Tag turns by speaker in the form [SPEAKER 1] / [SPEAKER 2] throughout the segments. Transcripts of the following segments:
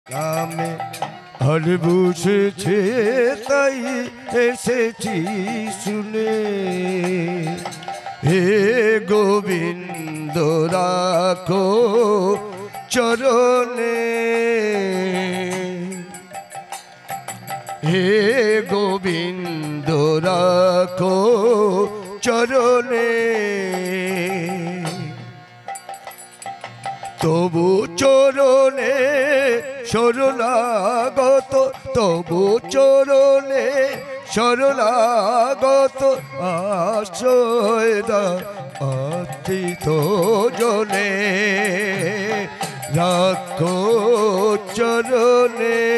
[SPEAKER 1] নামে হর বসেছে তাই এসেছি শুনে, হে গোবিন্দ রাখো চরণে, হে গোবিন্দ রাখো চরণে। তবু চরণে শরণাগত, তবু চরণে শরণাগত, আশ্রয় দাও আত্রিত জনে, রাখো চরণে।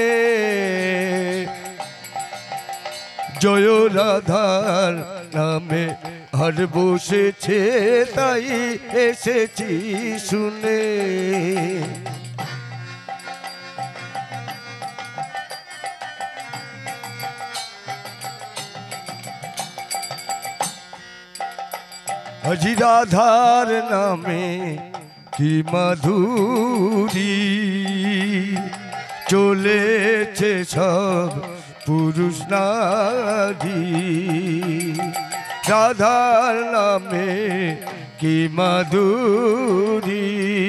[SPEAKER 1] জয় রাধার নামে হার বসেছে তাই এসেছি শুনে, আজি রাধার নামে কি মাধুরী, চলেছে সব পুরুষ নারী। রাধার নামে কি মাধুরী,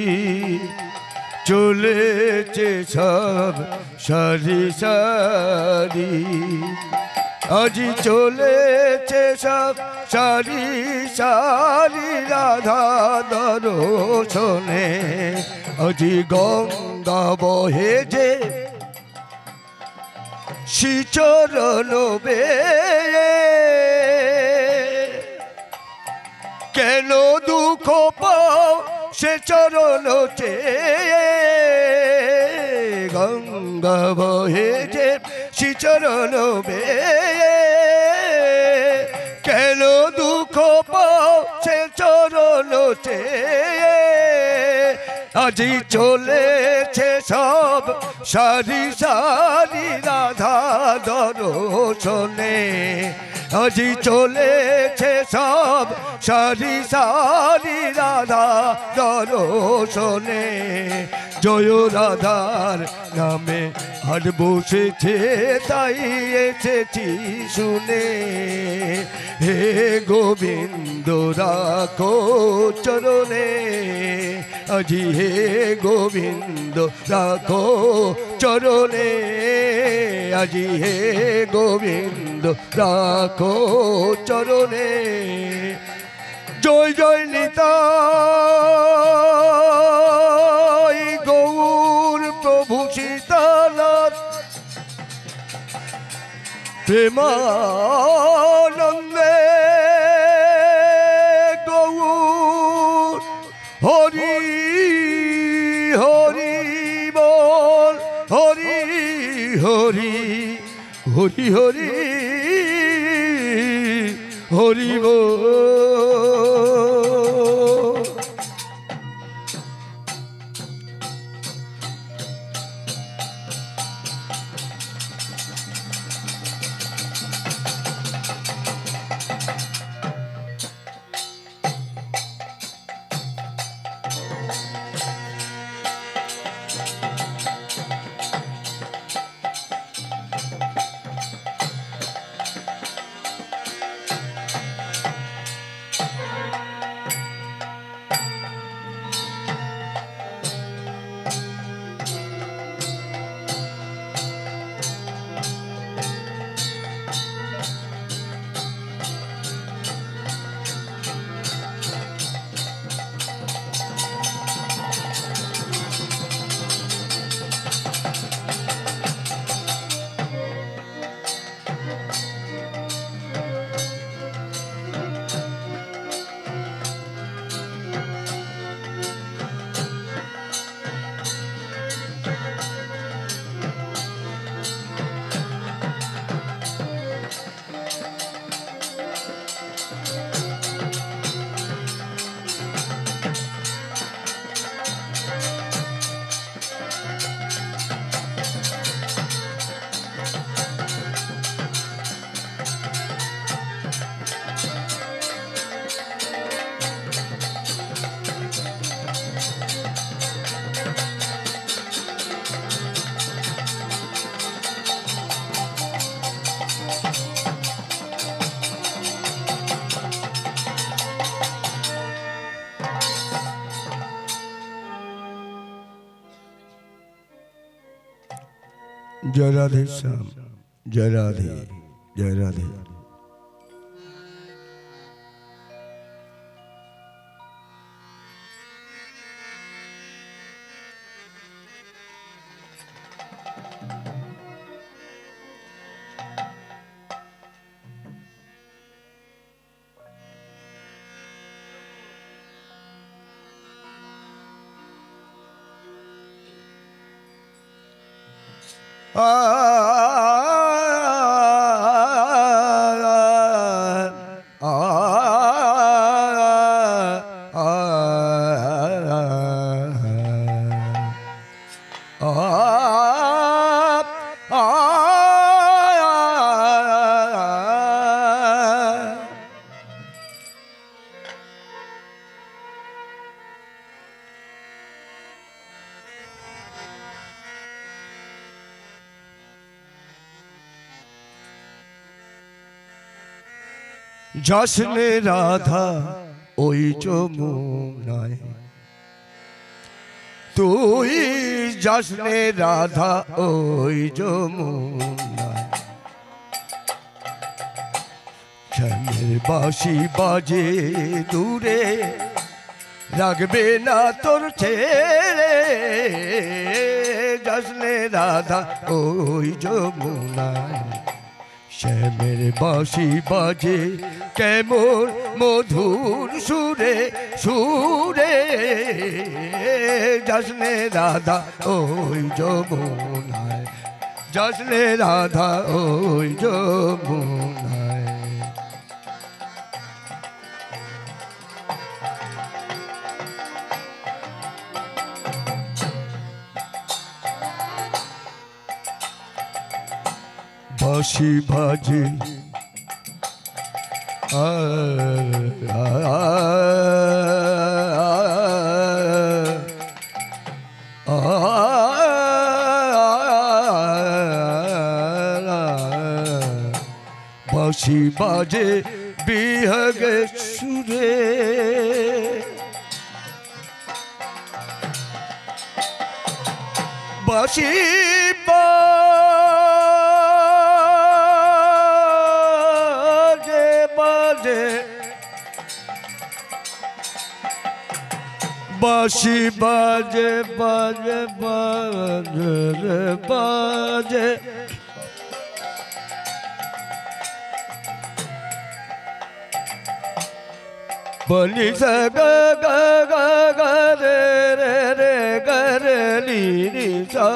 [SPEAKER 1] চলেছে সব সারি সারি। আজি চলেছে সব সারি সারি রাধা দর্শনে, আজি গঙ্গা বহে যে শ্রীচরণ বেয়ে, কেন দুঃখ পাও সে চরণ চেয়ে, গঙ্গা বহে যে শ্রীচরণ বেয়ে, কেন দুঃখ পাও সে চরণ চেয়ে। আজি চলেছে সব সারি সারি রাধা দর্শনে, আজি চলেছে সব সারি সারি রাধা দর্শনে। জয় রাধার নামে হার বসেছে তাই এসেছি শুনে, হে গোবিন্দ রাখো চরণে, আজি হে গোবিন্দ রাখো চরণে, আজি হে গোবিন্দ রাখো চরণে। জয় জয় নিতাই গৌর প্রভু সীতানাথ, প্রেমানন্দে গৌর হরি হরি বল, হরি হরি হরি হরি হরি বল। जय राधे श्याम, जय राधे, जय राधे। जश्ने राधा ओई যমুনায় তুই जश्ने राधा ओई যমুনায় শ্যামের বাঁশি বাজে দূরে রাখবে না তোর ছেড়ে जश्ने राधा ओई যমুনায় শ্যামের বাঁশি বাজে কেমন মধুর সুরে সুরে जश्ने राधा ওই যমুনায় जश्ने राधा ওই যমুনায় বাঁশি বাজে বাঁশি বাজে বিহগে সুরে বাঁশি बांशी बाजे बाजे बाजे बाजे बनी सा गा गा गा गा रे रे रे गा रे नी नी सा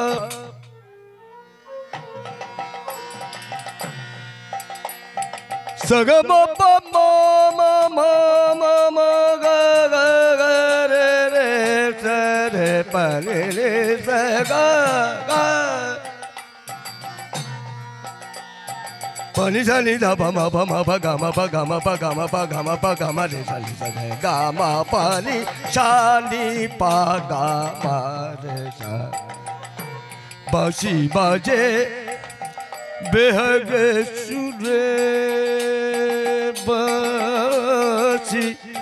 [SPEAKER 1] सा गा मा पा मा मा मा मा मा गा गा गा रे रे सा रे पा रे रे सा गा गा pani sa ni da pa ma ga ma pa ga ma pa ga ma pa ga ma pa ga ma re sa ni sa ga ma pa ni sa ni pa ga ma re sa Banshi बाजे बेहग सुरे बांशी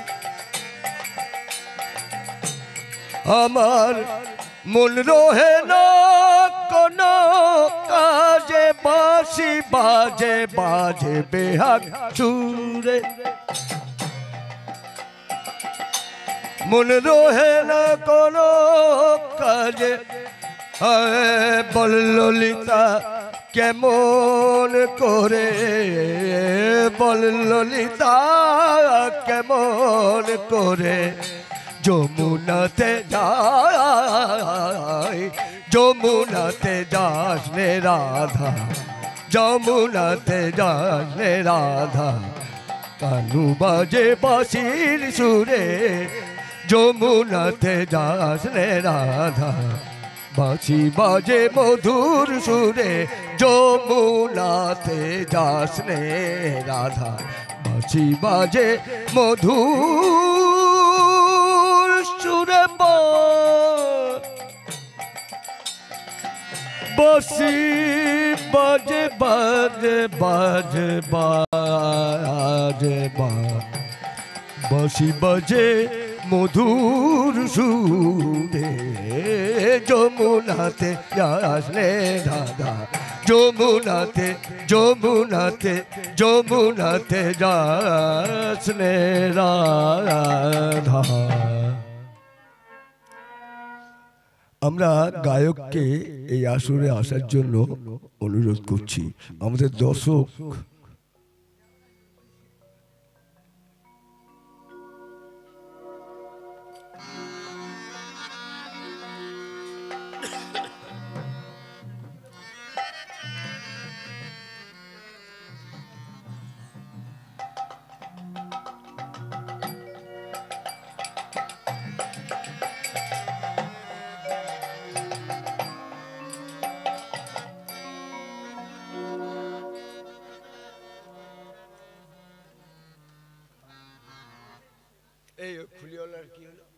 [SPEAKER 1] আমার মন রহে না কোনো কাজে বাঁশি বাজে বাজে বেহাগ সুরে মন রহে না কোনো কাজে বল ললিতা কেমন করে বল ললিতা কেমন করে যমুনাতে যায় যমুনাতে যাস রে রাধা যমুনাতে যাস রে রাধা কানু বাজে বাঁশির সুরে যমুনাতে যাস রে রাধা বাঁশি বাজে মধুর সুরে যমুনাতে যাস রে রাধা বাঁশি বাজে মধুর সুরে বাঁশি বাজে বাজে বাজে বাজে বাঁশি বাজে মধুর সুরে যমুনাতে আসলে রাধা যমুনাতে যমুনাতে যমুনাতে যাসলে রাধা। আমরা গায়ককে এই আসরে আসার জন্য অনুরোধ করছি। আমাদের দর্শক এই ফুলিওয়ালার কি হলো?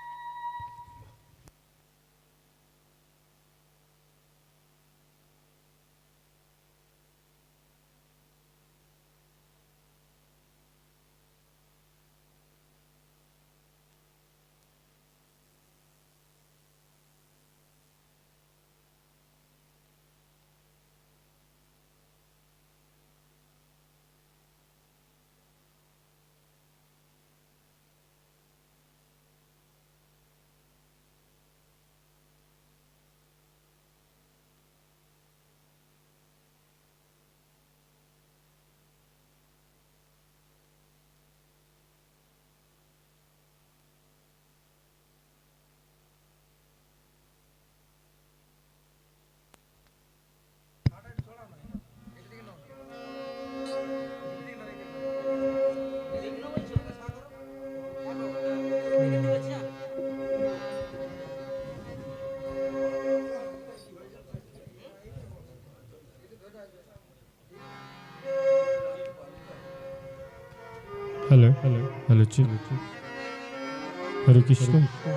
[SPEAKER 2] हेलो हेलो हेलो जी। हरे कृष्ण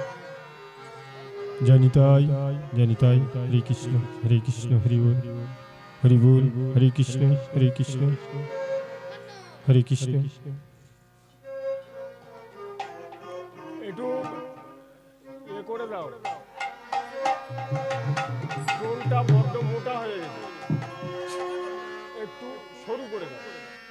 [SPEAKER 2] जनिताय जनिताय हरे कृष्ण हरि बोल हरे कृष्ण हरे कृष्ण
[SPEAKER 3] একটু এ করে দাও, টোলটা বড্ড মোটা হয়ে গেছে, একটু সরু করে দাও।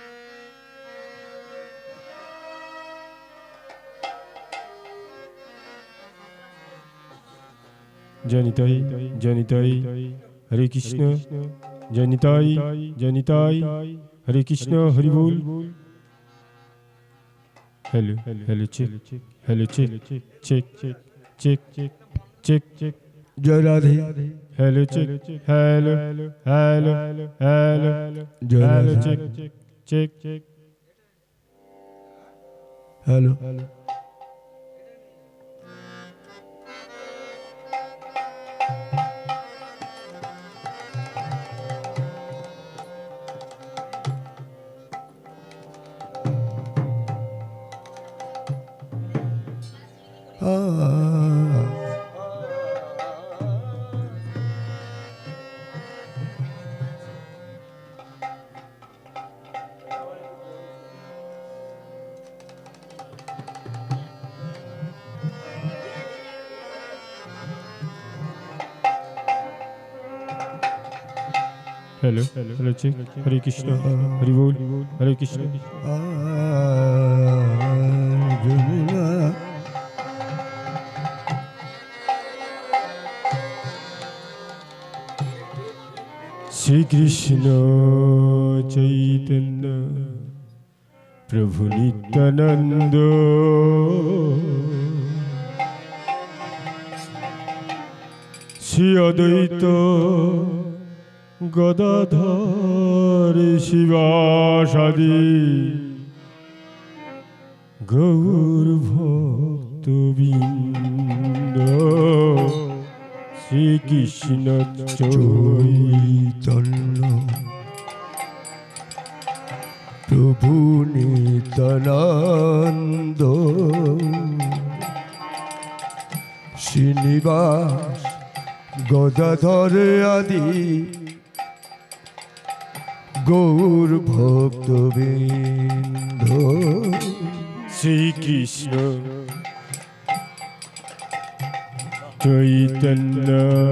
[SPEAKER 2] जनिताय जनिताय हरे कृष्ण जनिताय जनिताय हरे कृष्ण हरि बोल। Hello hello check hello check check check check check
[SPEAKER 1] जय Radhe.
[SPEAKER 2] Hello check hello hello hello hello check check check
[SPEAKER 1] hello
[SPEAKER 2] hello hello check Hare Krishna Hari बोल हरे कृष्ण श्री कृष्ण चैतन्य प्रभु नित्यानंद श्री अद्वैत गदाधर शिवासादि गौर भक्तबिंद श्री कृष्ण
[SPEAKER 1] चैतन्य प्रभु नित्यानंद श्रीनिवास गदाधर आदि गौर भक्तबिंद
[SPEAKER 2] श्री कृष्ण চৈতন্য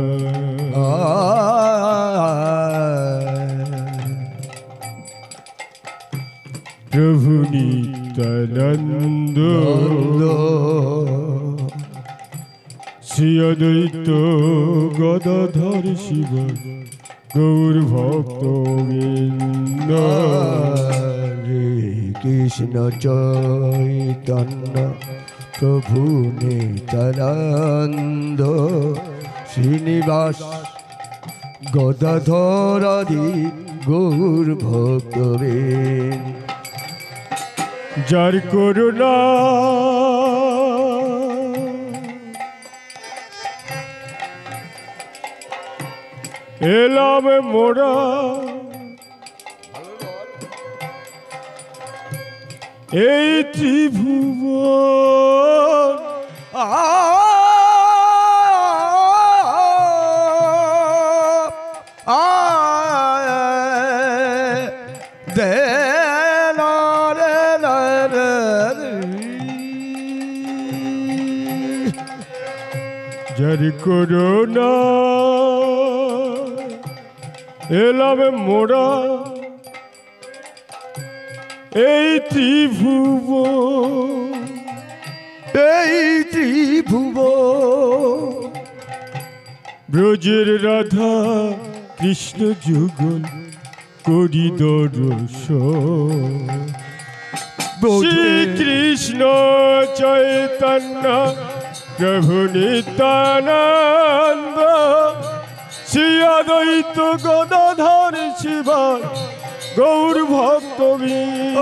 [SPEAKER 2] প্রভু নিত্যানন্দ শ্রী অদ্বৈত গদাধর শিব গৌর ভক্তবৃন্দ
[SPEAKER 1] হরে কৃষ্ণ চৈতন্য প্রভু নিত্যানন্দ শ্রীনিবাস গদাধর আদি গৌর ভক্তবৃন্দ।
[SPEAKER 2] যার করুণা এলাম মোরা এই ত্রিভুবন যার করুণা এলাম মোরা এই ত্রিভুবন ব্রজের রাধা কৃষ্ণ যুগল করি দর্শন শ্রীকৃষ্ণ চৈতন্য প্রভু নিত্যানন্দ শ্রী অদ্বৈত গদাধর শিব গৌর ভক্তবৃন্দ।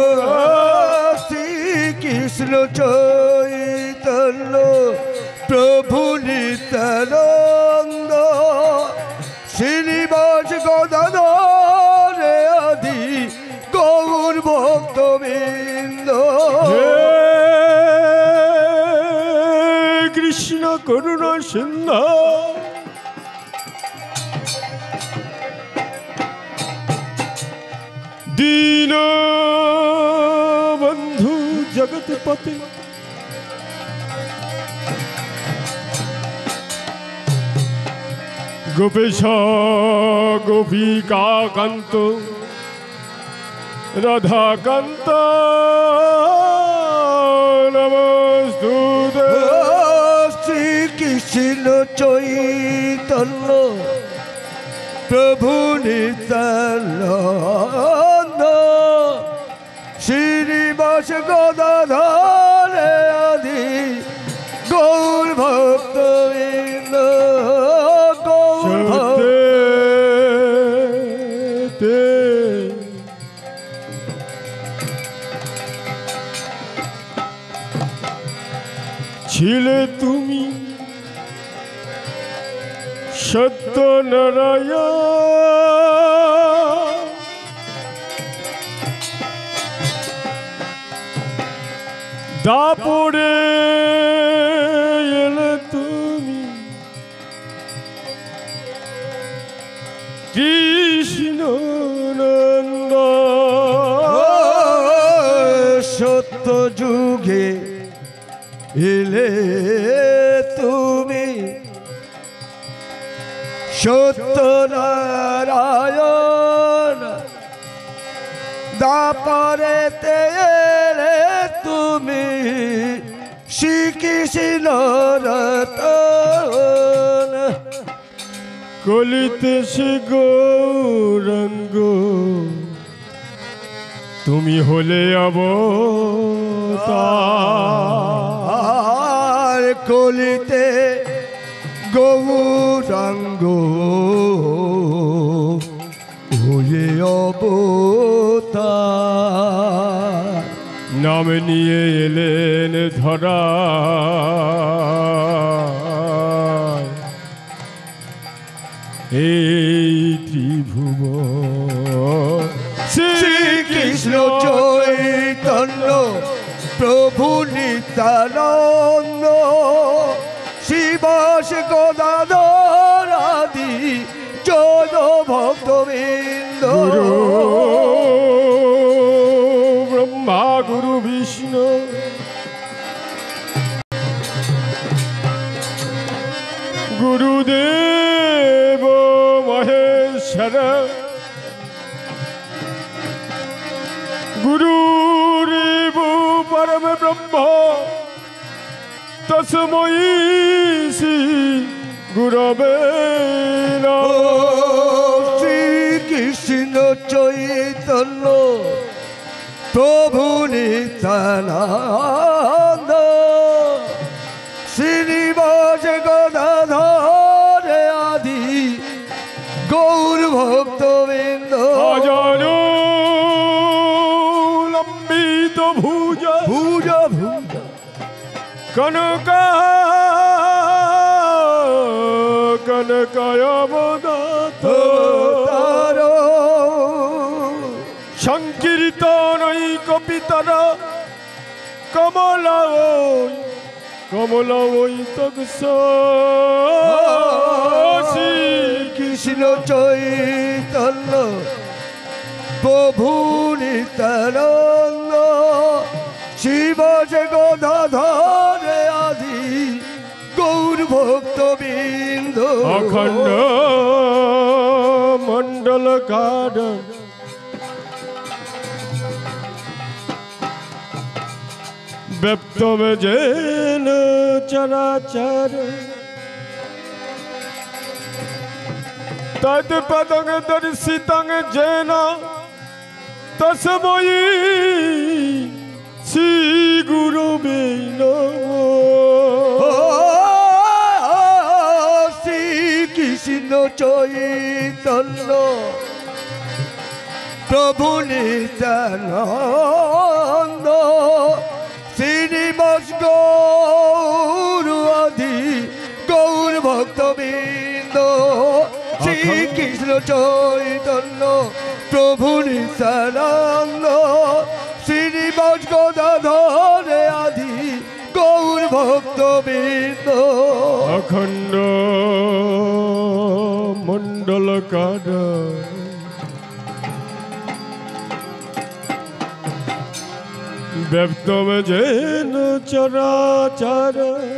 [SPEAKER 1] শ্রীকৃষ্ণ চৈতন্য প্রভু নিত্যানন্দ শ্রীনিবাস গদাধর আদি গৌর ভক্তবৃন্দ।
[SPEAKER 2] কৃষ্ণ করুণা সিন্ধু দীন বন্ধু জগৎপতি গোপেশ গোপিকা কান্ত রাধাকান্ত নমস্তুতে।
[SPEAKER 1] শ্রীকৃষ্ণ চৈতন্য প্রভু নিত্যানন্দ শ্রীনিবাস গদাধর আদি গৌর ভক্তবৃন্দ।
[SPEAKER 2] ছিলে তুমি সত্য নারায়ণ দাপড়ে এলে তুমি কৃষ্ণ নন্দ
[SPEAKER 1] সত্য যুগে এলে তুমি সত্য নারায়ণ দাপরেতে এলে তুমি শ্রীকৃষ্ণ রতন
[SPEAKER 2] কলিতে সে গৌরাঙ্গ তুমি হলে অবতার
[SPEAKER 1] কলিতে গৌরাঙ্গ হয়ে অবতার
[SPEAKER 2] নাম নিয়ে এলেন ধরা এই ত্রিভুবন
[SPEAKER 1] শ্রীকৃষ্ণ চৈতন্য প্রভু নিত্যানন্দ শিবাস গদাধর আদি যত ভক্তবৃন্দ।
[SPEAKER 2] গুরু ব্রহ্মা গুরু বিষ্ণু
[SPEAKER 3] महेश्वर गुरुरेव परम ब्रह्म तस्मै श्री गुरवे नमः।
[SPEAKER 1] श्री कृष्ण चैतन्य प्रभु नित्यानंद श्रीनिवास गदाधर आदि गौर भक्तवृंद
[SPEAKER 3] अजानु लंबित भुज
[SPEAKER 1] भुज भुज
[SPEAKER 3] कनका कनकायवदत
[SPEAKER 1] तारो
[SPEAKER 3] संकीर्तनैक पितर कमलावै तगसा
[SPEAKER 1] श्री कृष्ण चैतन्य प्रभु नित्यानंद शिव गदाधर आदि गौर भक्तवृंद
[SPEAKER 3] अखंड मंडल कार व्यप्तम जेन चराचर तत्पदं दर्शितं जेन तस्मै श्री गुरवे नमः।
[SPEAKER 1] श्री कृष्ण चैतन्य प्रभु नित्यानंद श्रीनिवास गौर आदि गौर भक्तवृंद श्री कृष्ण चैतन्य प्रभु नित्यानंद श्रीनिवास गदाधर आदि गौर भक्तवृंद
[SPEAKER 3] अखंड मंडल कार व्यप्तम जेन चराचर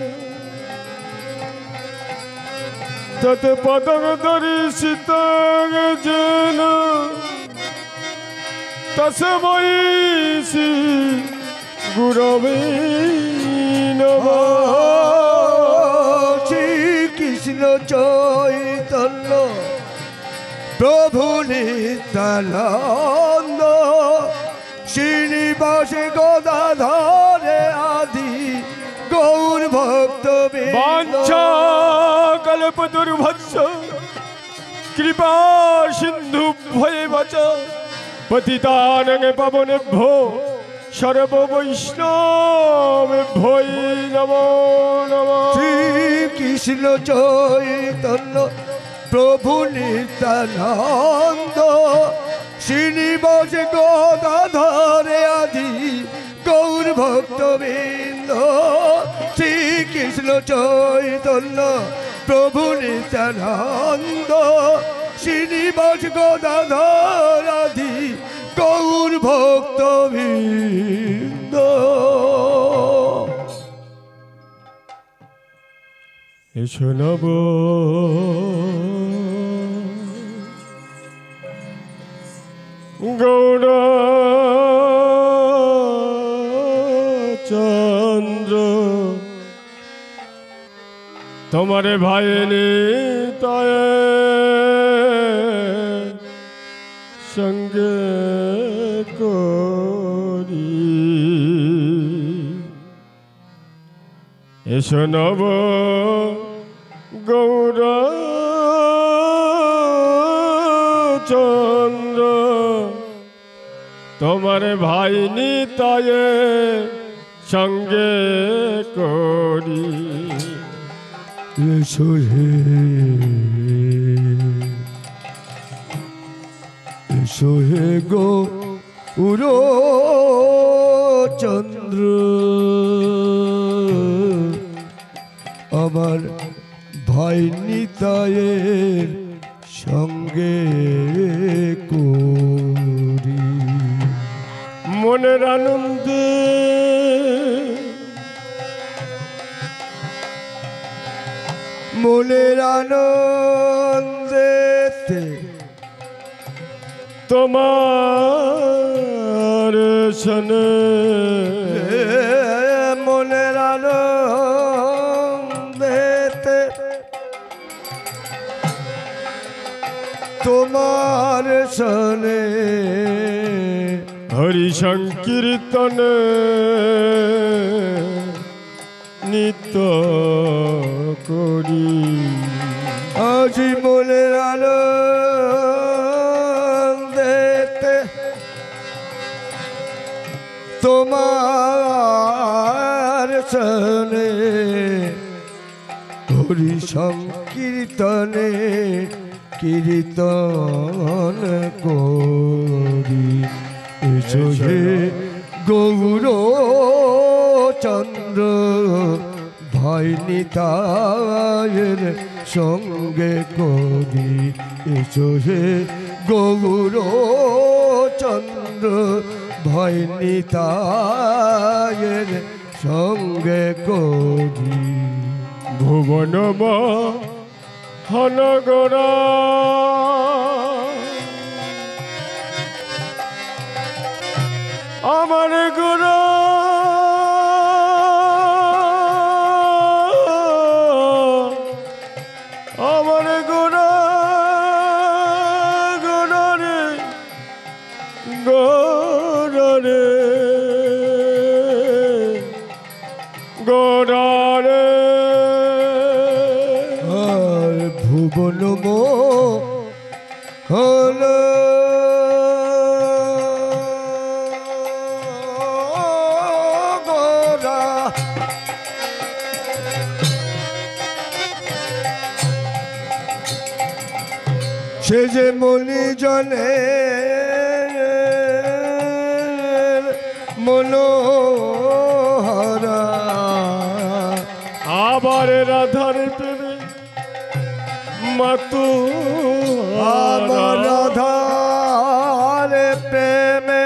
[SPEAKER 3] तत्पदं दर्शितं जेन तस्मै श्री गुरवे नमः।
[SPEAKER 1] श्री कृष्ण चैतन्य प्रभु नित्यानंद श्रीनिवास गदाधर आदि गौर भक्तवृंद
[SPEAKER 3] वाञ्छा कल्पतरुभ्यश्च कृपा सिन्धुभ्येव च पतितानां पावनेभ्यो सर्ववैष्णवेभ्यो नमो नमः।
[SPEAKER 1] श्री कृष्ण चैतन्य प्रभु नित्यानंद श्रीनिवास गदाधर आदि गौर भक्तवृंद श्री कृष्ण चैतन्य प्रभु नित्यानंद श्रीनिवास गदाधर आदि गौर भक्तवृंद
[SPEAKER 3] एषो नव गौरचंद्र तुम्हारे भाई निताय संग कोरी एषो नव गौरचंद्र तुम्हारे भाई निताय संगे कोरी
[SPEAKER 1] एसो हे एसो हे गौरचंद्र আমার ভাই নিতায়ের সঙ্গে করি
[SPEAKER 3] মনের আনন্দে
[SPEAKER 1] মনের আনন্দেতে
[SPEAKER 2] তোমার শনে
[SPEAKER 1] মনের আলো দেতে তোমার শনে
[SPEAKER 2] হরি সংকীর্তনে নিত্য করি
[SPEAKER 1] আজি মনের আলো দেতে তোমার শনে হরি সংকীর্তনে কীর্তন করি এসো হে গৌর চন্দ্র ভাই নিতায়ের সঙ্গে করি এসো হে গৌর চন্দ্র ভাই নিতায়ের সঙ্গে করি
[SPEAKER 2] ভুবনম হনগরা আমার গোরা আমার গোরা গোরা রে গোরা রে গোরা রে
[SPEAKER 1] আর ভুবন হল গোরা সে যে মনি জনে মনোহরা
[SPEAKER 2] আবার রাধার প্রেমে মাতু
[SPEAKER 1] আমার রাধার প্রেমে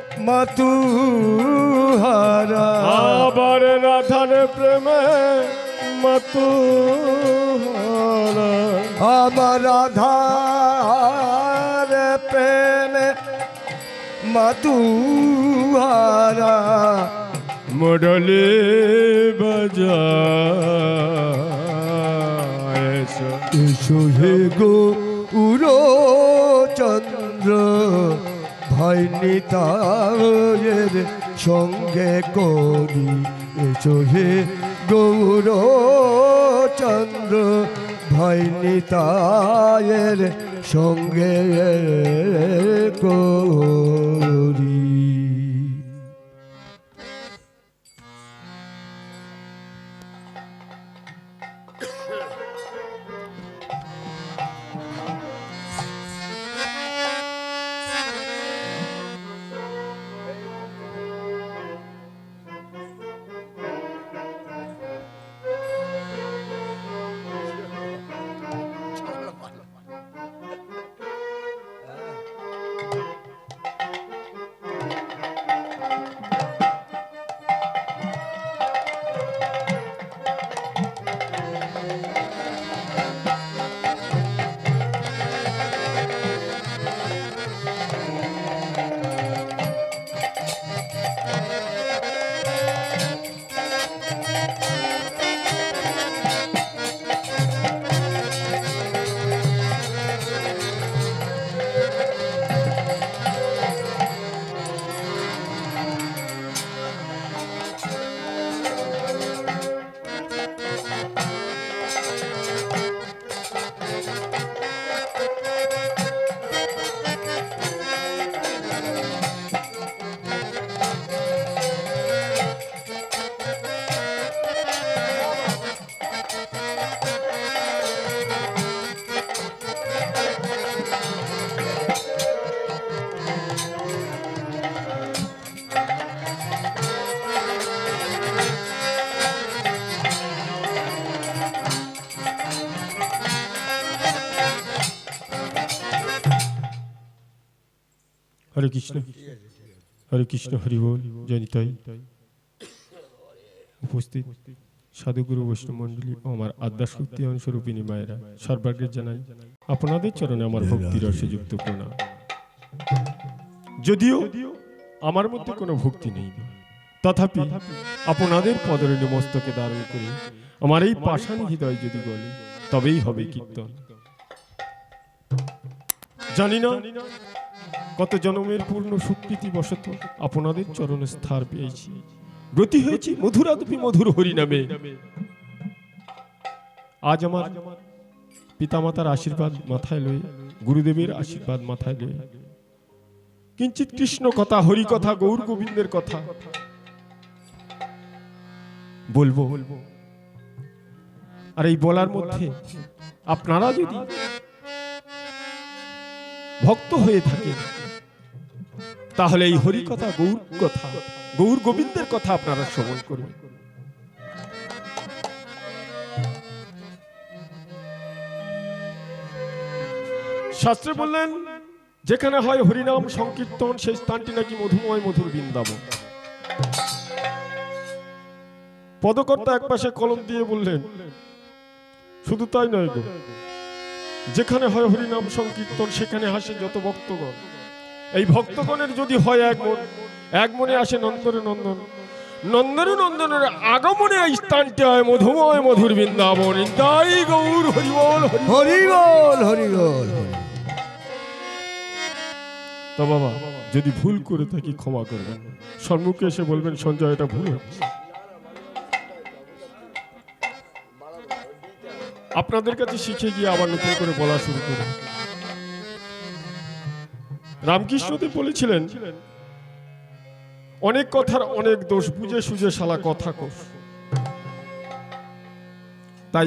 [SPEAKER 1] মতুহারা
[SPEAKER 2] আবার রাধার প্রেমে মাতু
[SPEAKER 1] আমার রাধার প্রেমে মতুহারা
[SPEAKER 2] মুরলি বাজা
[SPEAKER 1] এসো হে গৌর চন্দ্র ভাই নিতায়ের সঙ্গে করি এসো হে গৌর চন্দ্র ভাই নিতায়ের সঙ্গে করি।
[SPEAKER 2] হরে কৃষ্ণ হরে কৃষ্ণ হরি বল জয়নিতাই উপস্থিত সাধুগুরু বৈষ্ণব মণ্ডলী ও আমার আদ্যাশক্তি অনুস্বরূপিনী মায়েরা সর্বাগ্রে জানাই আপনাদের চরণে আমার ভক্তি রসে যুক্ত প্রণাম। যদিও আমার মধ্যে কোনো ভক্তি নেই, তথাপি আপনাদের পদরেণু মস্তকে ধারণ করে আমার এই পাষাণ হৃদয় যদি গলে, তবেই হবে কীর্তন। জানি না কত জন্মের পূর্ণ সুকৃতি বশত আপনাদের চরণে স্থান পেয়েছি, ব্রতী হয়েছি মধুরাদপি মধুর হরি নামে। আজ আমার পিতামাতার আশীর্বাদ মাথায় লয়ে, গুরুদেবের আশীর্বাদ মাথায় লয়ে কিঞ্চিত কৃষ্ণ কথা, হরি কথা, গৌর গোবিন্দের কথা বলবো। আর এই বলার মধ্যে আপনারা যদি ভক্ত হয়ে থাকেন, তাহলে এই হরি কথা, গৌর কথা, গৌর গোবিন্দের কথা আপনারা শ্রবণ করবেন। শাস্ত্রে বললেন, যেখানে হয় হরিনাম সংকীর্তন, সেই স্থানটি নাকি মধুময় মধুর বৃন্দাবন। পদকর্তা একপাশে কলম দিয়ে বললেন, শুধু তাই নয় গো, যেখানে হয় হরিনাম সংকীর্তন, সেখানে হাসে যত ভক্তগণ। এই ভক্তগণের যদি হয় এক মনে আসে নন্দরে নন্দন, নন্দরে নন্দনের আগমনে এই স্থানটি হয় মধুময় মধুর বৃন্দাবন। তাই গৌর হরিবল
[SPEAKER 1] হরিবল হরিবল।
[SPEAKER 2] তো বাবা, যদি ভুল করে থাকি ক্ষমা করবেন, সম্মুখে এসে বলবেন সঞ্জয় এটা ভুল হচ্ছে। আপনাদের কাছে শিখে গিয়ে আবার নতুন করে বলা শুরু করুন। রামকৃষ্ণদেব বলেছিলেন, অনেক কথার অনেক দোষ, বুঝে সুঝে শালা কথা কোষ। তাই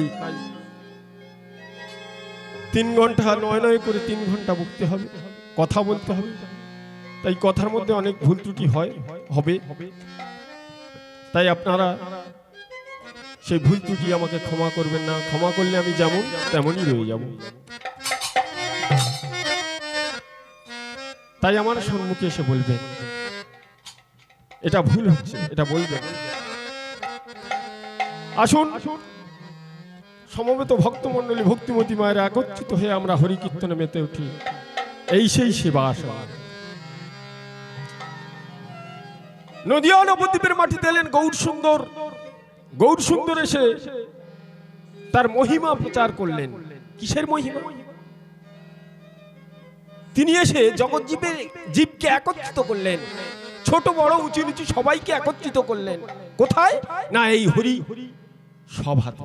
[SPEAKER 2] 3 ঘন্টা নয় করে 3 ঘন্টা বকতে হবে, কথা বলতে হবে। তাই কথার মধ্যে অনেক ভুল ত্রুটি হবে। তাই আপনারা সেই ভুল ত্রুটি আমাকে ক্ষমা করবেন না। ক্ষমা করলে আমি যেমন তেমনই রয়ে যাব। তাই আমার সম্মুখে এসে বলবেন এটা ভুল হচ্ছে, এটা বলবেন। আসুন সমবেত ভক্তমণ্ডলী, ভক্তিমতী মায়ের একত্রিত হয়ে আমরা হরি কীর্তনে মেতে উঠি। এই সেই সেবা আসা। নদিয়া নবদ্বীপের মাটিতে এলেন গৌর সুন্দর। গৌর সুন্দর এসে তার মহিমা প্রচার করলেন। কিসের মহিমা? তিনি এসে জগৎ জীবকে একত্রিত করলেন, ছোট বড় উঁচু নিচু সবাইকে একত্রিত করলেন। কোথায়? না এই হরি সভাতে।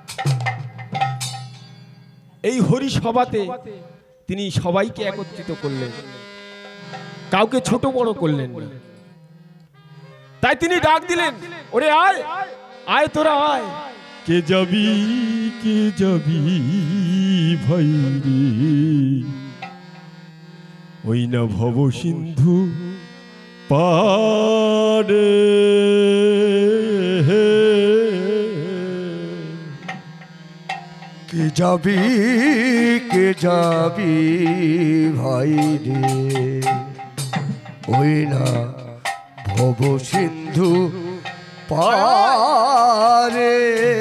[SPEAKER 2] এই হরি সভাতে তিনি সবাইকে একত্রিত করলেন, কাউকে ছোট বড় করলেন না। তাই তিনি ডাক দিলেন, ওরে আয় আয়, তোরা আয়। কে যাবি ভাই রে, ওই না ভব সিন্ধু পারে।
[SPEAKER 1] কে যাবি ভাই রে, ওই না ভব সিন্ধু পারে।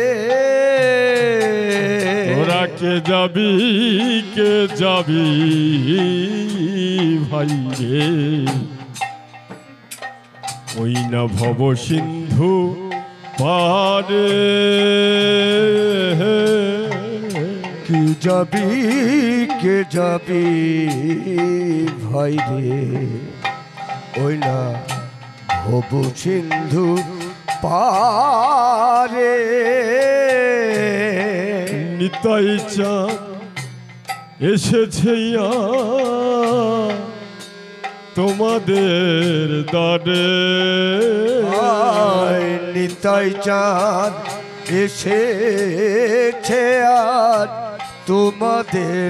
[SPEAKER 2] তোরা কে যাবি ভাই রে, ওই না ভব সিন্ধু পারে।
[SPEAKER 1] কে যাবি ভাই রে, ওই না ভব সিন্ধু পারে।
[SPEAKER 2] নিতাই চাঁদ এসেছে তোমাদের দ্বারে।
[SPEAKER 1] নিতাই চাঁদ এসেছে আজ তোমাদের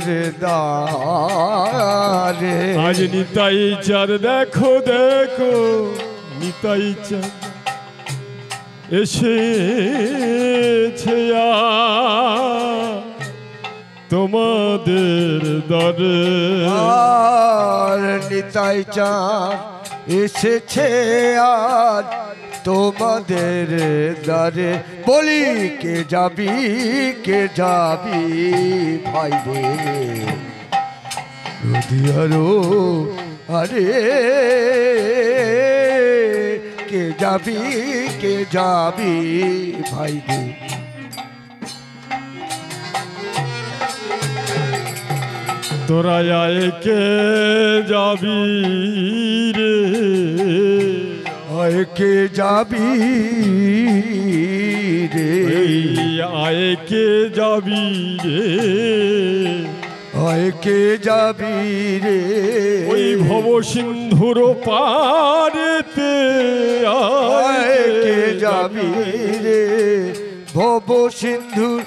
[SPEAKER 1] দ্বারে।
[SPEAKER 2] আজ নিতাই চাঁদ দেখো নিতাই চাঁদ এসেছে তোমাদের দ্বারে।
[SPEAKER 1] নিতাই চাঁদ এসেছে আজ তোমাদের দ্বারে। বলি কে যাবি ভাই রে, নদিয়ারো আরে কে যাবি ভাই রে
[SPEAKER 2] তোরা আয় কে যাবি রে
[SPEAKER 1] আয় কে যাবি রে
[SPEAKER 2] আয় কে যাবি রে
[SPEAKER 1] আয় কে যাবি রে
[SPEAKER 2] ওই ভব সিন্ধুর পারেতে
[SPEAKER 1] আয় কে যাবি রে ভব সিন্ধুর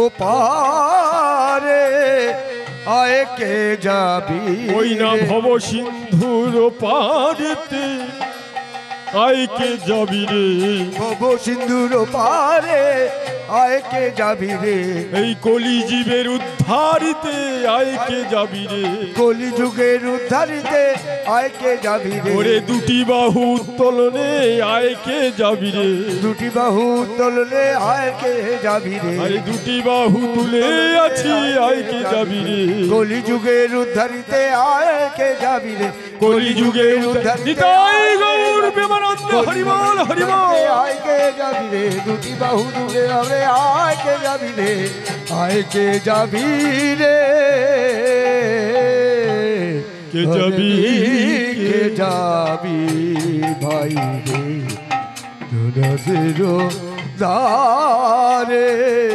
[SPEAKER 1] ওপারে আয় কে যাবি
[SPEAKER 2] ওই না ভব সিন্ধুর পারেতে আয় কে যাবি রে
[SPEAKER 1] ভব সিন্ধুর পারে আয় কে যাবি রে
[SPEAKER 2] এই কলি জীবের উদ্ধারিতে আয় কে যাবি রে
[SPEAKER 1] কলি যুগের উদ্ধারিতে আয় কে যাবি রে
[SPEAKER 2] ওরে দুটি বাহু উত্তোলনে আয় কে যাবি রে
[SPEAKER 1] দুটি বাহু উত্তোলনে আয় কে যাবি রে
[SPEAKER 2] আরে দুটি বাহু তুলে আছি আয় কে যাবি রে
[SPEAKER 1] কলি যুগের উদ্ধারিতে আয় কে যাবি রে
[SPEAKER 2] কলি যুগের উদ্ধারিতে গৌর প্রেমানন্দ হরিবল হরিবল
[SPEAKER 1] আয় কে যাবি রে দুটি বাহু তুলে হবে আয় কে যাবি রে আয় কে যাবি রে
[SPEAKER 2] কে যাবি
[SPEAKER 1] কে যাবি ভাই রে দুরো দারে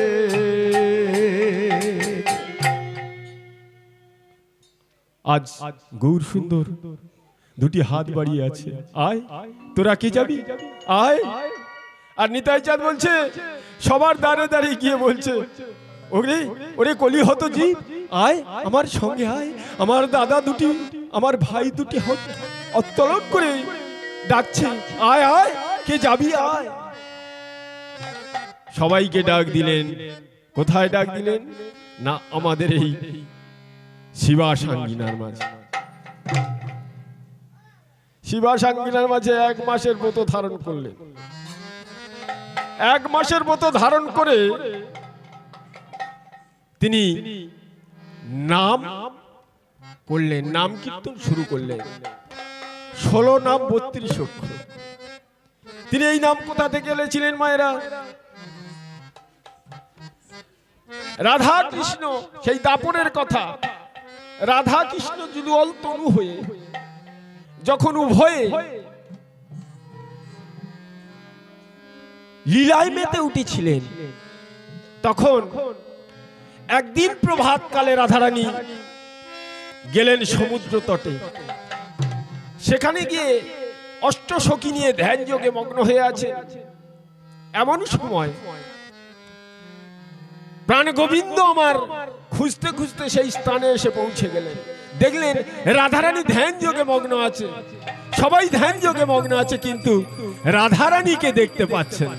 [SPEAKER 2] আজ গৌর সুন্দর দুটি হাত বাড়িয়ে আছে আয় তোরা কে যাবি আয় আর নিতাই চাঁদ বলছে সবার দ্বারে দ্বারে গিয়ে বলছে ওরে ওরে কলি হতো জি আয় আমার সঙ্গে আয় আমার দাদা দুটি আমার ভাই দুটি উত্তোলন করে ডাকছে আয় আয় কে যাবি আয় সবাইকে ডাক দিলেন কোথায় ডাক দিলেন না আমাদের এই শিবা সাঙ্গিনার মাঝে শিবা সাঙ্গিনার মাঝে 1 মাসের ব্রত ধারণ করলেন 1 মাসের ব্রত ধারণ করে তিনি নাম করলেন নাম কীর্তন শুরু করলেন 16 নাম 32 অক্ষর তিনি এই নাম কোথা থেকে এনেছিলেন মায়েরা রাধা কৃষ্ণ সেই দাপনের কথা রাধা কৃষ্ণ যুগল তনু হয়ে যখন উভয়ে লীলায় মেতে উঠেছিলেন তখন একদিন প্রভাতকালে রাধারানী গেলেন সমুদ্র তটে সেখানে গিয়ে অষ্টসখী নিয়ে ধ্যান যোগে মগ্ন হয়ে আছে এমন সময় প্রাণ গোবিন্দ আমার খুঁজতে খুঁজতে সেই স্থানে এসে পৌঁছে গেলেন দেখলেন রাধারানী ধ্যান যোগে মগ্ন আছে সবাই ধ্যান যোগে মগ্ন আছে কিন্তু রাধারানীকে দেখতে পাচ্ছেন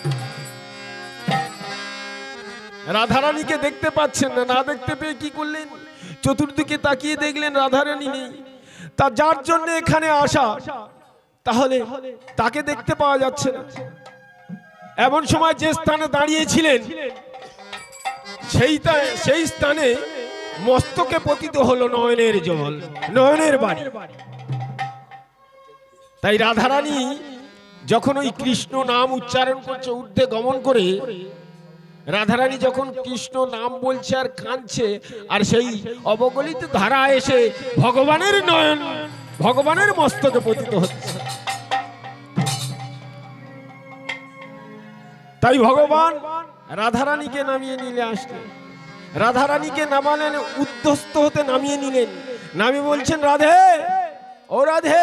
[SPEAKER 2] রাধারানীকে দেখতে পাচ্ছেন না না দেখতে পেয়ে কি করলেন চতুর্দিকে তাকিয়ে দেখলেন রাধারানী নেই তা যার জন্য এখানে আসা তাহলে তাকে দেখতে পাওয়া যাচ্ছে না এমন সময় যে স্থানে দাঁড়িয়েছিলেন সেই স্থানে মস্তকে পতিত হলো নয়নের জল নয়নের বাড়ি তাই রাধারানী যখন ওই কৃষ্ণ নাম উচ্চারণ করছে ঊর্ধ্বে গমন করে রাধারানী যখন কৃষ্ণ নাম বলছে আর কাঁদছে আর সেই অবগলিত ধারা এসে ভগবানের নয়ন ভগবানের মস্তকে পতিত হচ্ছে তাই ভগবান রাধারানীকে নামিয়ে নিলে আসলেন রাধারানীকে নামালেন উদ্ধস্ত হতে নামিয়ে নিলেন নামি বলছেন রাধে ও রাধে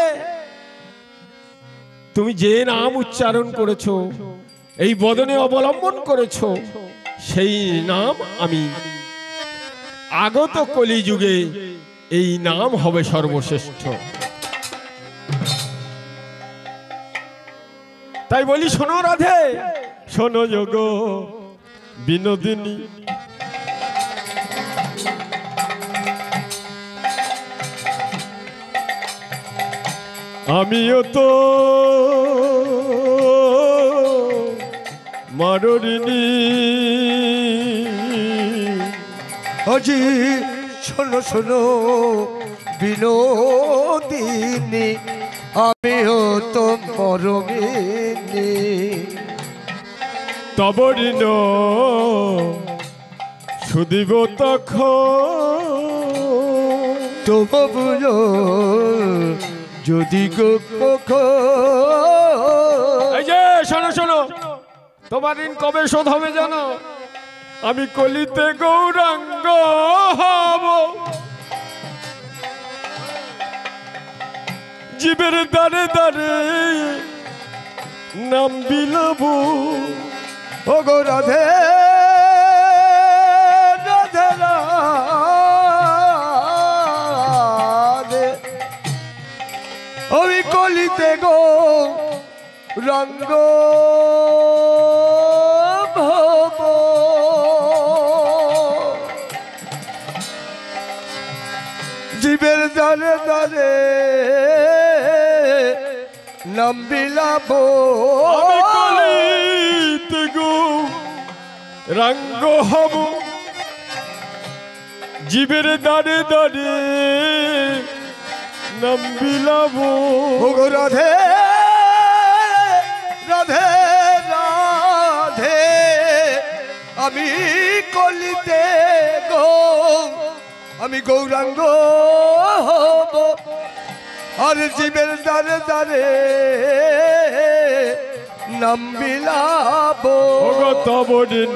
[SPEAKER 2] তুমি যে নাম উচ্চারণ করেছো এই বদনে অবলম্বন করেছো সেই নাম আমি আগত কলিযুগে এই নাম হবে সর্বশ্রেষ্ঠ তাই বলি শোনো রাধে শোনো যোগ বিনোদিনী আমিও তো মারণী
[SPEAKER 1] আজি শোনো শোনো বিনোদ তিনি আমিও তো মরমিনী
[SPEAKER 2] তব ঋণ শুধিব তখন
[SPEAKER 1] তবু যদি
[SPEAKER 2] এই যে শোনো শোনো, তোমার ঋণ কবে শোধ হবে জানো? আমি কলিতে গৌরাঙ্গ হব, জীবের দ্বারে দ্বারে নাম বিলাব।
[SPEAKER 1] ও গো রাধে রাধে রাধে, আমি কলিতে গো রঙ্গ ভব, জীবের দ্বারে দ্বারে নাম বিলাব।
[SPEAKER 2] আমি কলিতে গো রঙ্গ হব, জীবের দ্বারে দ্বারে নাম বিলাব।
[SPEAKER 1] ও গো রাধে রাধে রাধে, আমি কলিতে গো আমি গৌরাঙ্গ হব, আর জীবের দ্বারে দ্বারে নাম বিলাব।
[SPEAKER 2] তব ঋণ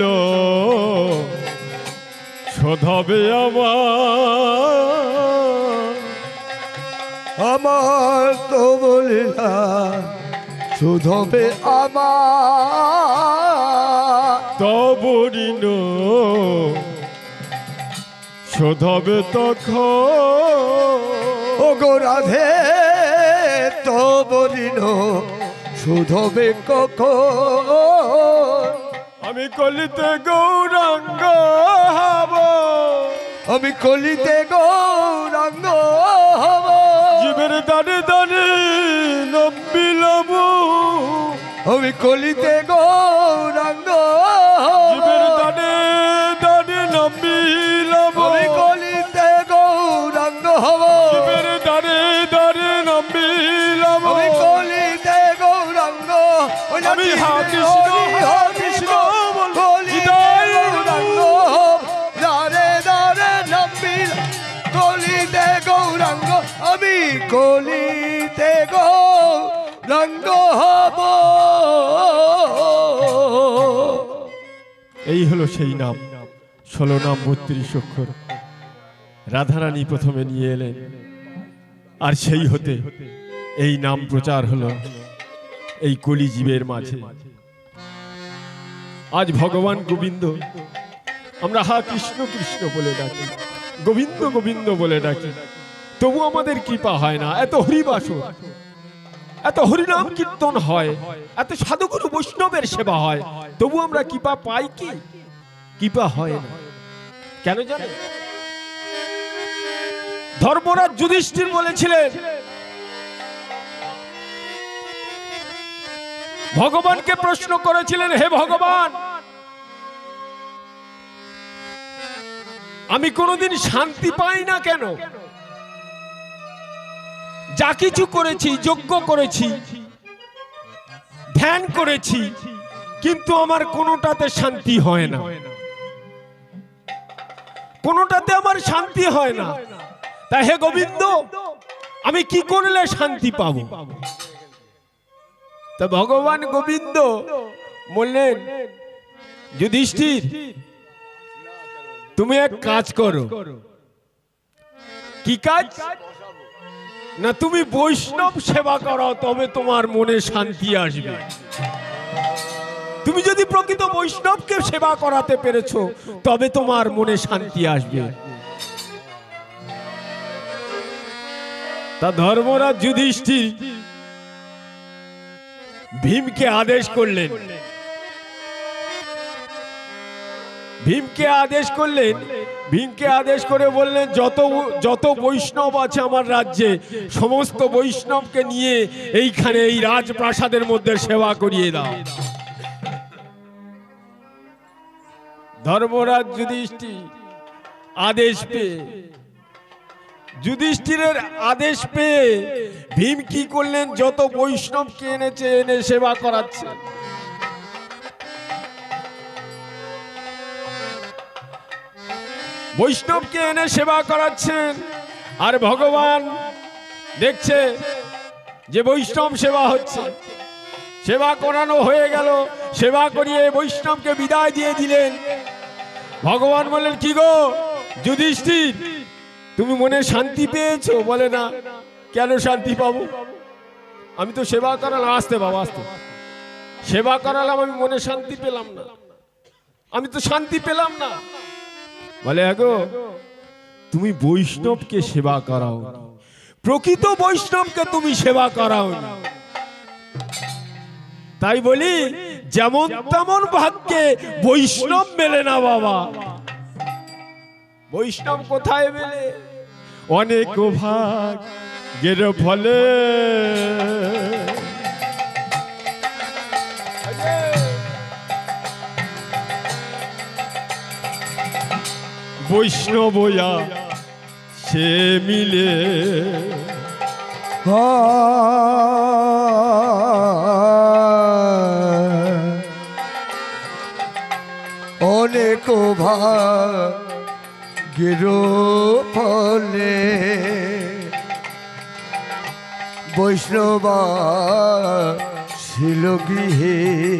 [SPEAKER 2] শোধ হবে
[SPEAKER 1] আমার তো বলিলা শোধ হবে আমার,
[SPEAKER 2] তব ঋণ শোধ হবে তখন।
[SPEAKER 1] ও গো রাধে তো বলিল শোধ হবে কখন?
[SPEAKER 2] আমি কলিতে গৌরাঙ্গ হব,
[SPEAKER 1] আমি কলিতে গৌরাঙ্গ হব,
[SPEAKER 2] জীবের দ্বারে দ্বারে নাম বিলাব।
[SPEAKER 1] আমি কলিতে গৌরাঙ্গ
[SPEAKER 2] জীবের দ্বারে দ্বারে নাম বিলাব।
[SPEAKER 1] আমি কলিতে গৌরাঙ্গ হব,
[SPEAKER 2] জীবের দ্বারে দ্বারে নাম বিলাব।
[SPEAKER 1] আমি কলিতে গৌরাঙ্গ,
[SPEAKER 2] আমি কৃষ্ণ কৃষ্ণ
[SPEAKER 1] কলিতে গৌরাঙ্গ দারে দারে নামিল, কলিতে গৌরাঙ্গ আমি কলিতে গৌরাঙ্গ হব।
[SPEAKER 2] এই হলো সেই নাম, 16 নাম 32 অক্ষর রাধারানী প্রথমে নিয়ে এলেন, আর সেই হতে এই নাম প্রচার হলো এই কলিজীবের মাঝে। আজ ভগবান গোবিন্দ আমরা হা কৃষ্ণ কৃষ্ণ বলে ডাকি, গোবিন্দ গোবিন্দ বলে ডাকি, তবু আমাদের কৃপা হয় না। এত হরিবাসর, এত হরিনাম কীর্তন হয়, এত সাধুগুরু বৈষ্ণবের সেবা হয়, তবু আমরা কৃপা পাই কি? কৃপা হয় না। কেন জানেন? ধর্মরাজ যুধিষ্ঠির বলেছিলেন, ভগবানকে প্রশ্ন করেছিলেন, হে ভগবান, আমি কোনোদিন শান্তি পাই না কেন? যা কিছু করেছি, যজ্ঞ করেছি, ধ্যান করেছি, কিন্তু আমার কোনোটাতে শান্তি হয় না, কোনোটাতে আমার শান্তি হয় না। তাই হে গোবিন্দ, আমি কি করলে শান্তি পাবো? তা ভগবান গোবিন্দ বললেন, যুধিষ্ঠির, তুমি এক কাজ করো। কি কাজ? না, তুমি বৈষ্ণব সেবা করো, তবে তোমার মনে শান্তি আসবে। তুমি যদি প্রকৃত বৈষ্ণবকে সেবা করাতে পেরেছো, তবে তোমার মনে শান্তি আসবে। তা ধর্মরাজ যুধিষ্ঠির ভীমকে আদেশ করলেন, ভীমকে আদেশ করে বললেন, যত বৈষ্ণব আছে আমার রাজ্যে, সমস্ত বৈষ্ণবকে নিয়ে এইখানে এই রাজপ্রাসাদের মধ্যে সেবা করিয়ে দাও। ধর্মরাজ যুধিষ্ঠির আদেশ পেয়ে যুধিষ্ঠিরের আদেশ পেয়ে ভীম কি করলেন, যত বৈষ্ণবকে এনেছে এনে সেবা করাচ্ছে। বৈষ্ণবকে এনে সেবা করাচ্ছেন, আর ভগবান দেখছে যে বৈষ্ণব সেবা হচ্ছে। সেবা করানো হয়ে গেল, সেবা করিয়ে বৈষ্ণবকে বিদায় দিয়ে দিলেন। ভগবান বললেন, কি গো যুধিষ্ঠির, তুমি মনে শান্তি পেয়েছো? বলে না। কেন শান্তি পাবো? আমি তো সেবা করালাম। আসতে বাবা, আসতে। সেবা করালাম, আমি মনে শান্তি পেলাম না। আমি তো শান্তি পেলাম না। বলে, আগো তুমি বৈষ্ণবকে সেবা করাও, প্রকৃত বৈষ্ণবকে তুমি সেবা করাও। তাই বলি, যেমন তেমন ভাগ্যে বৈষ্ণব মেলে না বাবা। বৈষ্ণব কোথায় মেলে? অনেক ভাগ্যের ফলে। বৈষ্ণবয়া সে মিলে।
[SPEAKER 1] অনেক ভাগ্যের ফলে বৈষ্ণবা ছিল গৃহে।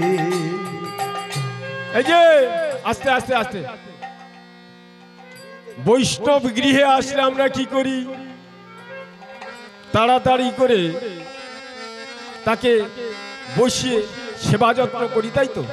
[SPEAKER 2] এই যে আস্তে আস্তে আস্তে, বৈষ্ণব গৃহে আসলে আমরা কি করি? তাড়াতাড়ি করে তাকে বসিয়ে সেবা যত্ন করি, তাই তো?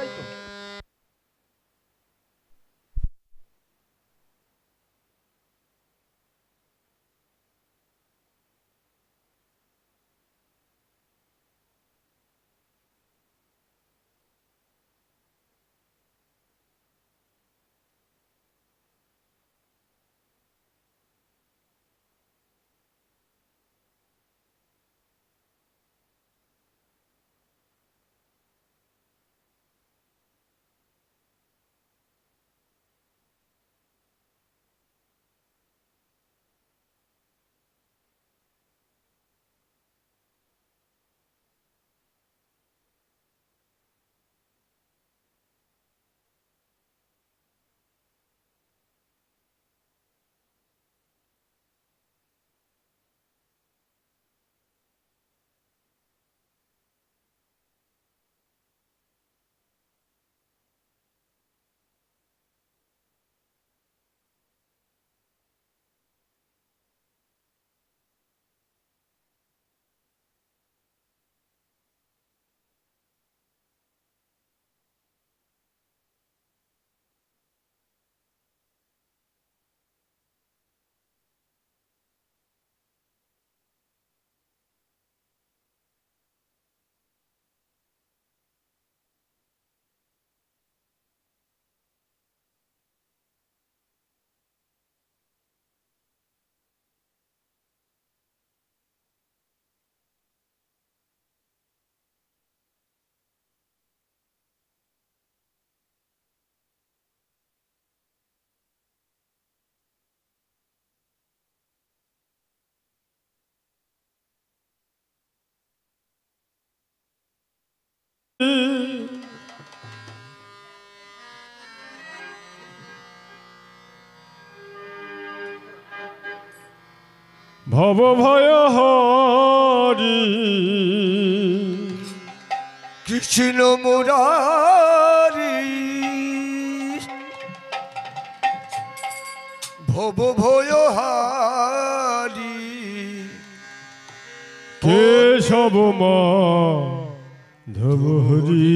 [SPEAKER 2] ভব ভয় হরি
[SPEAKER 1] কৃষ্ণ মুরারি ভব ভয় হারি
[SPEAKER 2] কেশব মাধব হরি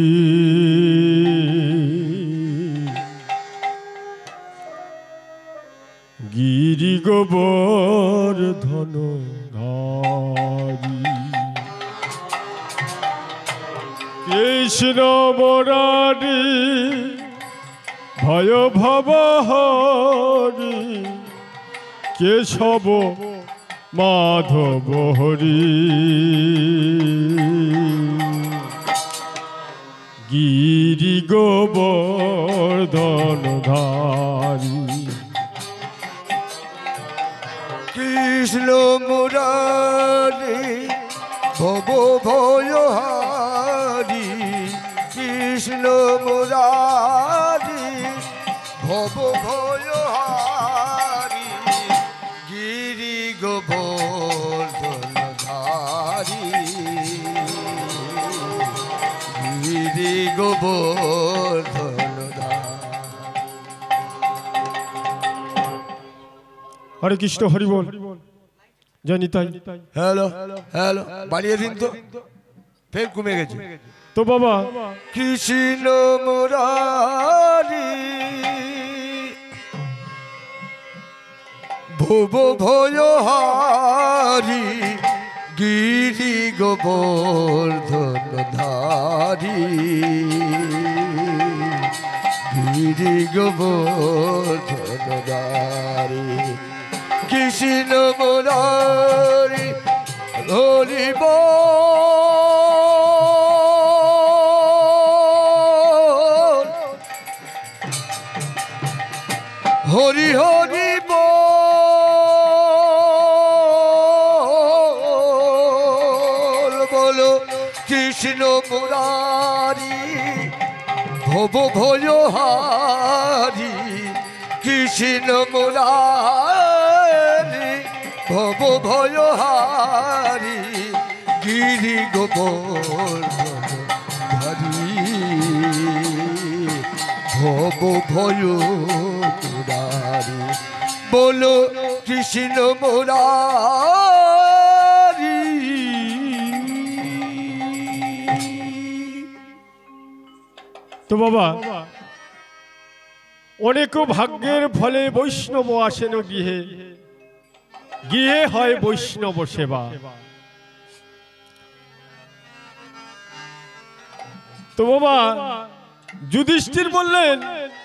[SPEAKER 2] গিরি গোবর্ধন ধারি কৃষ্ণ মুরারি ভয় ভব হরি কেশব মাধব হরি গিরি গোবর্ধন ধারি
[SPEAKER 1] কৃষ্ণ মুরারি ভব ভয়হারি কৃষ্ণ মুরারি ভব ভয়হারি গিরি গোবর্ধনধারি গিরি গোবর্ধনধারি।
[SPEAKER 2] হরে কৃষ্ণ হরি বল, জয় নিতাই।
[SPEAKER 1] হ্যালো হ্যালো বাড়িয়ে দিন তো, ফের কমে গেছে
[SPEAKER 2] তো বাবা।
[SPEAKER 1] কৃষ্ণ মুরারি ভব ভয়হারি গিরি গোবর্ধনধারি গিরি গোবর্ধনধারি কৃষ্ণ মুরারি হরি বল হরি হরি বল বলো কৃষ্ণ মুরারি ভব ভয়হারি কৃষ্ণ মুরারি ভব ভয়হারি গিরি গোবর্ধনধারি ভব ভয় মুরারি বলো কৃষ্ণ মুরারি।
[SPEAKER 2] তো বাবা, অনেক ভাগ্যের ফলে বৈষ্ণব আসেন গৃহে, গৃহে হয় বৈষ্ণব সেবা। তো বাবা যুধিষ্ঠির বললেন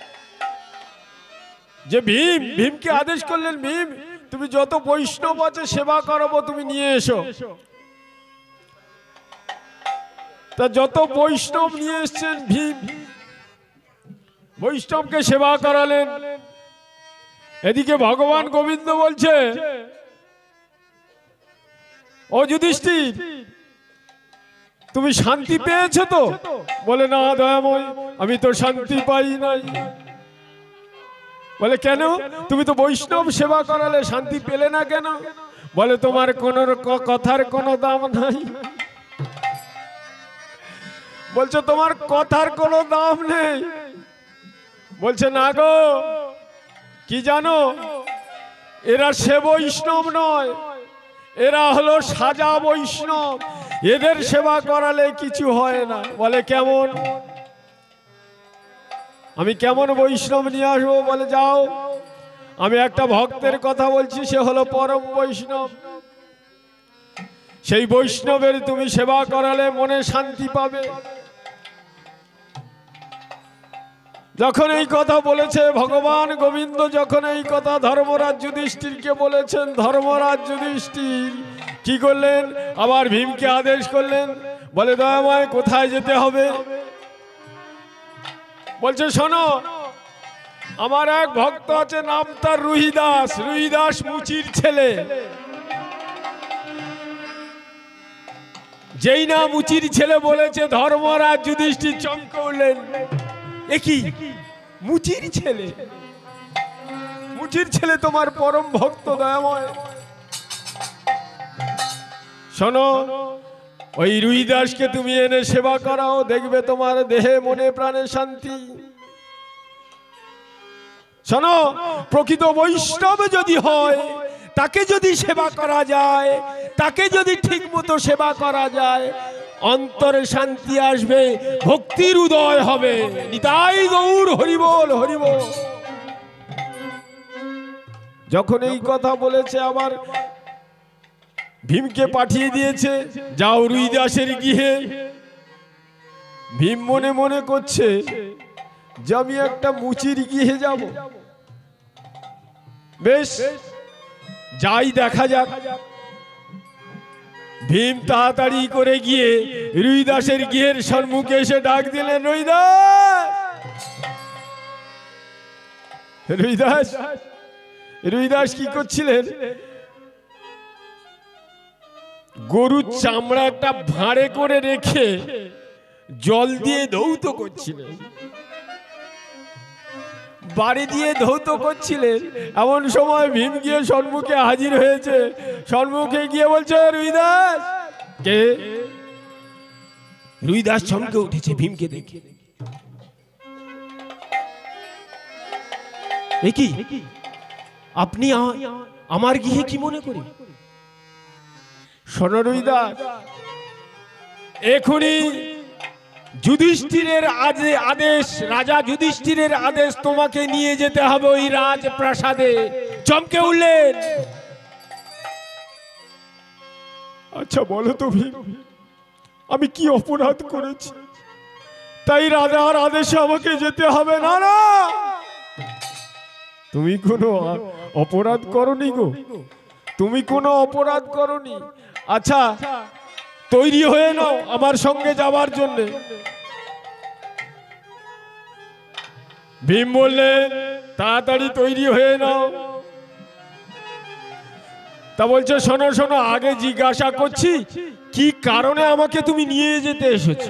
[SPEAKER 2] যে ভীমকে আদেশ করলেন, ভীম তুমি যত বৈষ্ণব আছে সেবা করাবো, তুমি নিয়ে এসো। তা যত বৈষ্ণব নিয়ে এসছেন ভীম বৈষ্ণবকে সেবা করালেন। এদিকে ভগবান গোবিন্দ বলছে, ও যুধিষ্ঠির তুমি শান্তি পেয়েছো তো? বলে না দয়াময়, আমি তো শান্তি পাই নাই। বলে কেন? তুমি তো বৈষ্ণব সেবা করালে, শান্তি পেলে না কেন? বলে তোমার কোন কথার কোনো দাম নাই। বলছে তোমার কথার কোনো দাম নেই। বলছে না গো, কি জানো, এরা সে বৈষ্ণব নয়, এরা হলো সাজা বৈষ্ণব, এদের সেবা করালে কিছু হয় না। বলে কেমন? আমি কেমন বৈষ্ণব নিয়ে আসবো? বলে যাও, আমি একটা ভক্তের কথা বলছি, সে হলো পরম বৈষ্ণব। সেই বৈষ্ণবের তুমি সেবা করালে মনে শান্তি পাবে। যখন এই কথা বলেছে ভগবান গোবিন্দ, যখন এই কথা ধর্মরাজ যুধিষ্ঠিরকে বলেছেন, ধর্মরাজ যুধিষ্ঠির কি করলেন? আবার ভীমকে আদেশ করলেন। বলে দয়াময় কোথায় যেতে হবে? বলছে শোনো, আমার এক ভক্ত আছে, নাম তার রুহিদাস। রুহিদাস মুচির ছেলে। যেই না মুচির ছেলে বলেছে, ধর্মরাজ যুধিষ্ঠির চমকে উঠলেন। একই মুচির ছেলে? মুচির ছেলে তোমার পরম ভক্ত দয়াময়। শোনো, ওই রুহিদাসকে তুমি এনে সেবা করাও, দেখবে তোমার দেহে মনে প্রাণে শান্তি। শোনো, প্রকৃত বৈষ্ণব যদি হয়, তাকে যদি সেবা করা যায়, তাকে যদি ঠিক মতো সেবা করা যায়, অন্তরে শান্তি আসবে, ভক্তির উদয় হবে। নিতাই গৌর হরিবোল হরিবোল। যখন এই কথা বলেছে, আবার ভীমকে পাঠিয়ে দিয়েছে, যাও রুহিদাসের গৃহে। ভীম মনে মনে করছে যে আমি একটা মুচির গৃহে যাব, বেশ যাই, দেখা যাক। ভীম তাড়াতাড়ি করে গিয়ে রুহিদাসের গৃহের সম্মুখে এসে ডাক দিলেন, রুহিদাস। রুহিদাস, রুহিদাস কি করছিলেন? গরুর চামড়া একটা ভাঁড়ে করে রেখে জল দিয়ে ধৌত করছিলেন, বাড়ি দিয়ে ধৌত করছিলেন। এমন সময় ভীম গিয়ে সম্মুখে হাজির হয়েছে। সম্মুখে গিয়ে বলছে, রুইদাস। কে? রুইদাস চমকে উঠেছে ভীমকে দেখে। কি আপনি আমার গৃহে কি মনে করি? শোনো রুইদাস, এখনই যুধিষ্ঠিরের আদেশ, রাজা যুধিষ্ঠিরের আদেশ, তোমাকে নিয়ে যেতে হবে ওই রাজপ্রাসাদে। চমকে উঠলেন। আচ্ছা বলো তো ভীম, আমি কি অপরাধ করেছি তাই রাজার আদেশে আমাকে যেতে হবে? না না, তুমি কোনো অপরাধ করনি গো, তুমি কোনো অপরাধ করনি। আচ্ছা তৈরি হয়ে নাও আমার সঙ্গে যাবার জন্য। ভীম বললেন, তাড়াতাড়ি তৈরি হয়ে নাও। তা বলছে, শোনো শোনো, আগে জিজ্ঞাসা করছি কি কারণে আমাকে তুমি নিয়ে যেতে এসেছো?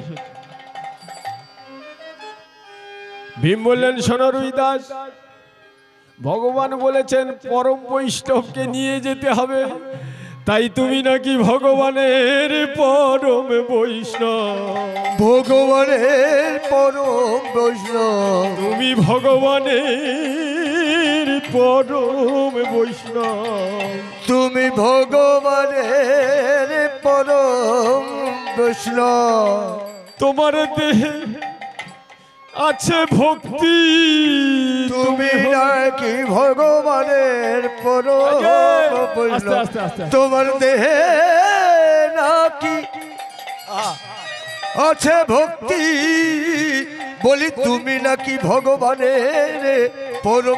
[SPEAKER 2] ভীম বললেন, শোনো রুইদাস, ভগবান বলেছেন পরম বৈষ্ণবকে নিয়ে যেতে হবে, তাই তুমি নাকি ভগবানের পরম বৈষ্ণব।
[SPEAKER 1] ভগবানের পরম বৈষ্ণব,
[SPEAKER 2] তুমি ভগবানের পরম বৈষ্ণব,
[SPEAKER 1] তুমি ভগবানের পরম বৈষ্ণব।
[SPEAKER 2] তোমার দেহে আছে ভক্তি,
[SPEAKER 1] তুমি নাকি ভগবানের পরম বৈষ্ণব। তোমার দেহে নাকি আছে ভক্তি, বলি তুমি নাকি ভগবানের পরম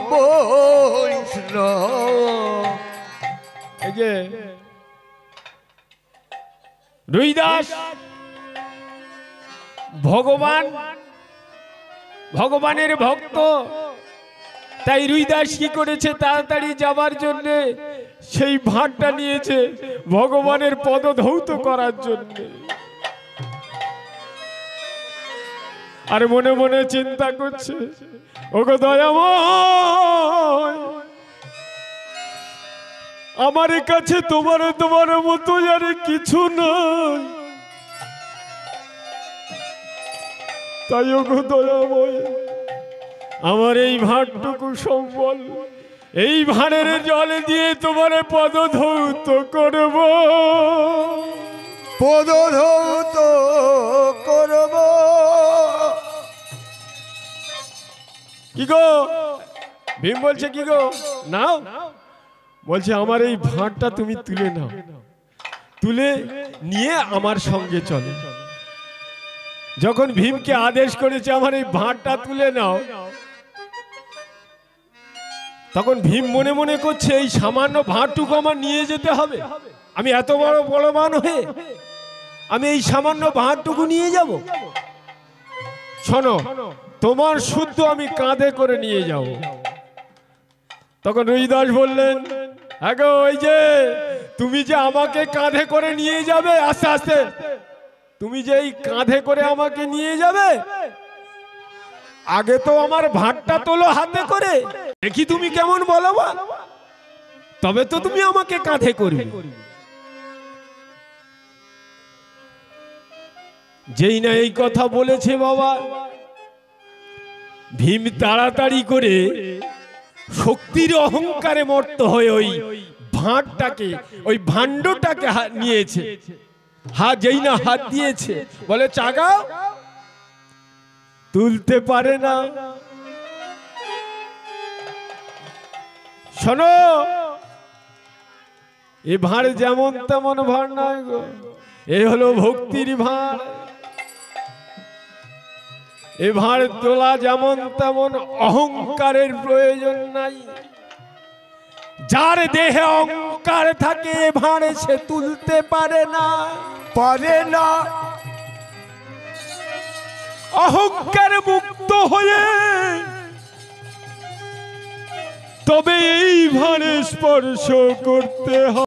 [SPEAKER 1] বৈষ্ণব।
[SPEAKER 2] এই যে রুইদাস, ভগবানের ভক্ত, তাই রুইদাস কি করেছে, তাড়াতাড়ি যাবার জন্য সেই ভাঁড়টা নিয়েছে ভগবানের পদধৌত করার জন্য। আর মনে মনে চিন্তা করছে, ওগো দয়াময়, আমার কাছে তোমার মতো আর কিছু নয়, তাই ওগো দয়াময়, আমার এই ভাঁড়টুকু সম্বল, এই ভাঁড়ের জল দিয়ে তোমার পদধৌত করব,
[SPEAKER 1] পদধৌত করব।
[SPEAKER 2] কি গো? ভীম বলছে, কি গো নাও। বলছে, আমার এই ভাঁড়টা তুমি তুলে নাও, তুলে নিয়ে আমার সঙ্গে চলে। যখন ভীমকে আদেশ করেছে আমার এই ভাঁড়টা তুলে নাও, তখন ভীম মনে মনে করছে, এই সামান্য ভাঁড়টুকু আমার নিয়ে যেতে হবে? আমি এত বড় বলবান হয়ে আমি এই সামান্য ভাঁড়টুকু নিয়ে যাব? শোনো, তোমার শুদ্ধ আমি কাঁধে করে নিয়ে যাব। তখন রুইদাস বললেন, আগো ওই যে তুমি যে আমাকে কাঁধে করে নিয়ে যাবে, আস্তে আস্তে, তুমি যে এই কাঁধে করে আমাকে নিয়ে যাবে, আগে তো আমার ভাঁড়টা তোলো হাতে করে, দেখি তুমি কেমন বলবান, তবে তো তুমি আমাকে কাঁধে করবে। যেই না এই কথা বলেছে বাবা, ভীম তাড়াতাড়ি করে শক্তির অহংকারে মত্ত হয়ে ওই ভাঁড়টাকে, ওই ভাণ্ডটাকে নিয়েছে। যেই না হাত দিয়েছে, বলে চাগাও, তুলতে পারে না। শোনো, এ ভাঁড় যেমন তেমন ভাঁড় নয় গো, এ হলো ভক্তির ভাঁড়। এ ভাঁড় তোলা যেমন তেমন অহংকারের প্রয়োজন নাই। যার দেহে অহংকার থাকে এ ভাঁড়ে সে তুলতে পারে না,
[SPEAKER 1] পারে না।
[SPEAKER 2] অহংকার মুক্ত হয়ে তবে এই ভাঁড়ে স্পর্শ করতে হবে।